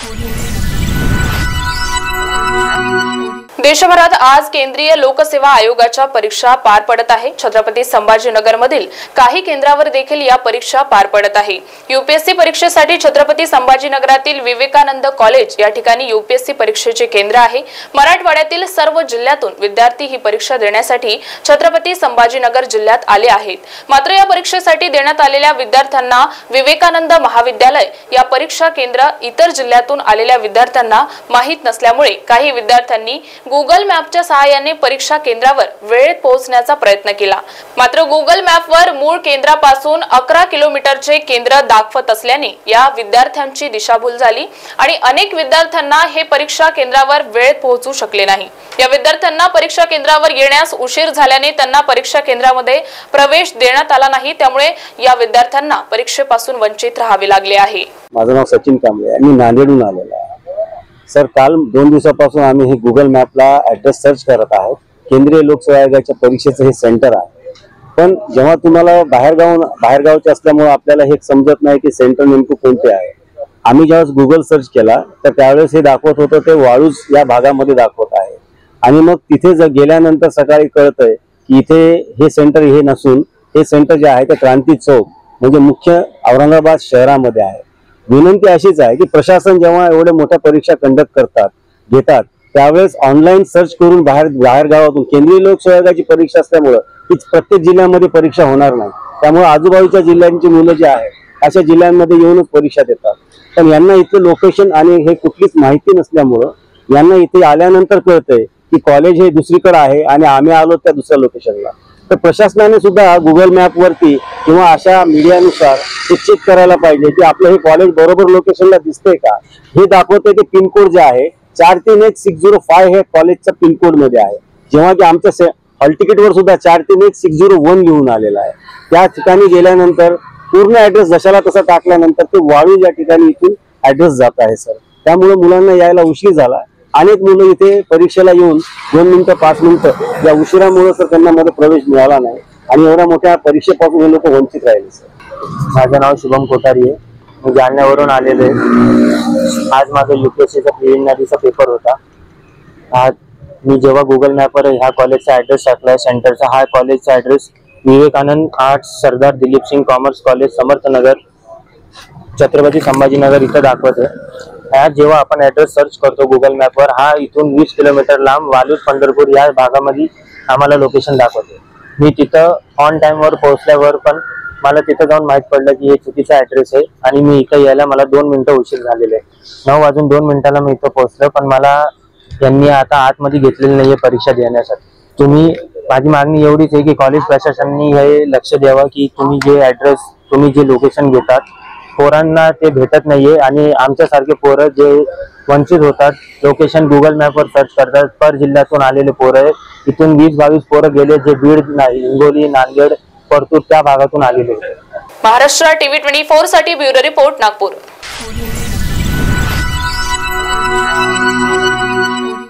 देशभरात आज केंद्रीय लोकसेवा आयोगाच्या परीक्षा पार पडत आहे। छत्रपती संभाजीनगर मधील काही केंद्रावर देखील या परीक्षा पार पडत आहे। यूपीएससी परीक्षेसाठी छत्रपती संभाजीनगरातील विवेकानंद कॉलेज या ठिकाणी यूपीएससी परीक्षेचे केंद्र आहे। मराठवाड्यातील सर्व जिल्ह्यातून विद्यार्थी ही परीक्षा देण्यासाठी छत्रपती संभाजीनगर जिल्ह्यात आले आहेत। मात्र या परीक्षेसाठी देण्यात आलेल्या विद्यार्थ्यांना विवेकानंद महाविद्यालय या परीक्षा केंद्र इतर जिल्ह्यातून आलेल्या विद्यार्थ्यांना माहित नसल्यामुळे काही विद्यार्थ्यांनी गूगल मॅपच्या सहाय्याने परीक्षा केंद्रावर वेळेत पोहोचण्याचा प्रयत्न केला। मात्र गूगल मॅपवर मूळ केंद्रापासून 11 किलोमीटरचे केंद्र दाखवत असल्याने या विद्यार्थ्यांची दिशाभूल झाली आणि अनेक विद्यार्थ्यांना हे परीक्षा केंद्रावर वेळेत पोहोचू शकले नाही। या विद्यार्थ्यांना परीक्षा केंद्रावर येण्यास उशीर झाल्याने त्यांना परीक्षा केंद्रामध्ये प्रवेश देण्यात आला नाही। त्यामुळे या विद्यार्थ्यांना परीक्षेपासून वंचित राहावे लागले आहे। माझं नाव सचिन कांबळे आहे, मी नांदेडहून आलेलो आहे। सर, काल 2 दिवसापासून आम्ही हे गुगल मॅपला ॲड्रेस सर्च करत आहोत। केंद्रीय लोकसेवा आयोगाच्या परीक्षेचं हे सेंटर आहे, पण जेव्हा तुम्हाला बाहेरगावचे असल्यामुळे आपल्याला हे समजत नाही की सेंटर नेमकं कोणते आहे। आम्ही ज्यावेळेस गुगल सर्च केला तर त्यावेळेस हे दाखवत होतं ते वाळूज या भागामध्ये दाखवत आहे आणि मग तिथे गेल्यानंतर सकाळी कळतंय की इथे हे सेंटर हे नसून हे सेंटर जे आहे ते क्रांती चौक म्हणजे मुख्य औरंगाबाद शहरामध्ये आहे। विनंती अशीच आहे की प्रशासन जेव्हा एवढे मोठ्या परीक्षा कंडक्ट घेतात त्यावेळेस ऑनलाईन सर्च करून बाहेर गावातून केंद्रीय लोकसेवा आयोगाची परीक्षा असल्यामुळे ही प्रत्येक जिल्ह्यामध्ये परीक्षा होणार नाही। त्यामुळे आजूबाजूच्या जिल्ह्यांची मुलं जे आहे अशा जिल्ह्यांमध्ये येऊनच परीक्षा देतात, पण यांना इथे लोकेशन आणि हे कुठलीच माहिती नसल्यामुळं यांना इथे आल्यानंतर कळतंय की कॉलेज हे दुसरीकडे आहे आणि आम्ही आलो त्या दुसऱ्या लोकेशनला। तर प्रशासनाने सुद्धा गुगल मॅप वरती किंवा अशा मीडियानुसार हे चेक करायला पाहिजे की आपलं हे कॉलेज बरोबर लोकेशनला दिसतंय का। हे दाखवते की पिनकोड जे आहे 431605 हे कॉलेजचा पिनकोड मध्ये आहे, जेव्हा की आमच्या हॉल तिकीट वर सुद्धा 431601 लिहून आलेला आहे। त्या ठिकाणी गेल्यानंतर पूर्ण ऍड्रेस जशाला तसा टाकल्यानंतर ते वाळू या ठिकाणी इथून ऍड्रेस जात आहे सर। त्यामुळे मुलांना यायला उशीर झाला। अनेक मुलं इथे परीक्षेला येऊन 2 मिनिटं 5 मिनिटं या उशिरामुळे सर त्यांना मध्ये प्रवेश मिळाला नाही आणि एवढ्या मोठ्या परीक्षेपासून हे लोक वंचित राहिले सर। माझं नाव शुभम कोठारी आहे, मी जालन्यावरून आलेलो आहे। आज माझा यूपीएससीचा प्रिलिमिनरीचा पेपर होता। आज मी जेव्हा गुगल मॅपवर ह्या कॉलेजचा ॲड्रेस टाकला सेंटरचा, हा कॉलेजचा address Vivekanand arts Sardar Dilip Singh commerce college Samarthnagar Chhatrapati Sambhajinagar इथं दाखवत आहे। आज जेव्हा आपण ॲड्रेस सर्च करतो गुगल मॅपवर, हा इथून 20 किलोमीटर लांब वालूज पंढरपूर या भागामध्ये आम्हाला लोकेशन दाखवते। मी तिथं ऑन टाइमवर पोहोचल्यावर पण मला तिथं जाऊन माहीत पडलं की हे चुकीचा ॲड्रेस आहे आणि मी इथं यायला मला 2 मिनिटं उशीर झालेले आहे। 9 वाजून 2 मिनिटाला मी इथं पोहोचलो, पण मला यांनी आता आतमध्ये घेतलेलं नाहीये परीक्षा देण्यासाठी। माझी मागणी एवढीच आहे की कॉलेज प्रशासनाने हे लक्ष द्यावं की तुम्ही जे ॲड्रेस तुम्ही जे लोकेशन घेतात पोरांना ते भेटत नाहीये आणि आमच्यासारखे पोरं जे वंचित होतात लोकेशन गुगल मॅपवर सर्च करतात। पर जिल्ह्यातून आलेले पोरं इथून 20-22 पोरं गेले जे बीड, हिंगोली, नांदेड, परतूर त्या भागातून आलेले। महाराष्ट्र टीव्ही 24 साठी ब्युरो रिपोर्ट नागपूर।